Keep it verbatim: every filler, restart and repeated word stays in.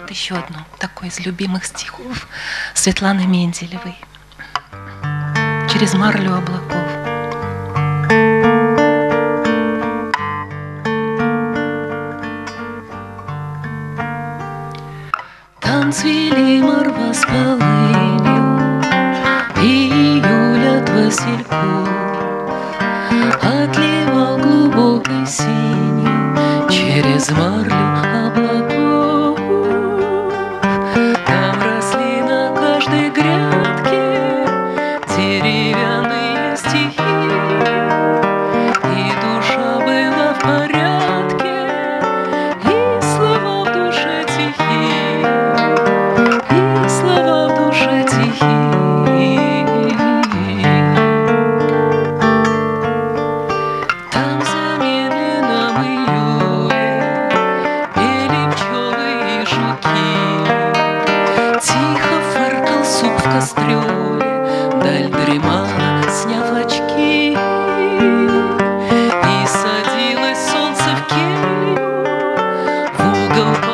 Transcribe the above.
Вот еще одно, такой из любимых стихов Светланы Менделевой. «Через марлю облаков». Там цвели марва с полынью, июль от васильков отливал глубокой синью через марлю облаков. Там росли на каждой грядке деревянные стихи, и душа была в порядке, и слова в душе тихи, и слова в душе тихи. Там замедленном июле пели пчелы и жуки, тихо фыркал суп в кастрюле, даль дремала, сняв очки, и садилось солнце в келью в угол.